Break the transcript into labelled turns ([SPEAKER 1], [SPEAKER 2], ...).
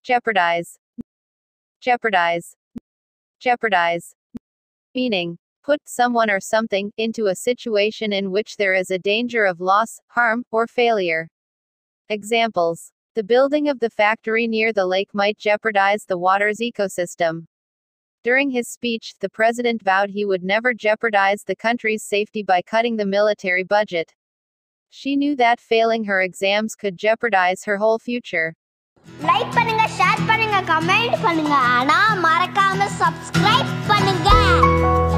[SPEAKER 1] Jeopardize. Jeopardize. Jeopardize. Meaning, put someone or something into a situation in which there is a danger of loss, harm, or failure. Examples. The building of the factory near the lake might jeopardize the water's ecosystem. During his speech, the president vowed he would never jeopardize the country's safety by cutting the military budget. She knew that failing her exams could jeopardize her whole future.
[SPEAKER 2] Like பண்ணுங்க, share பண்ணுங்க, comment பண்ணுங்க, ஆனா மறக்காம subscribe பண்ணுங்க.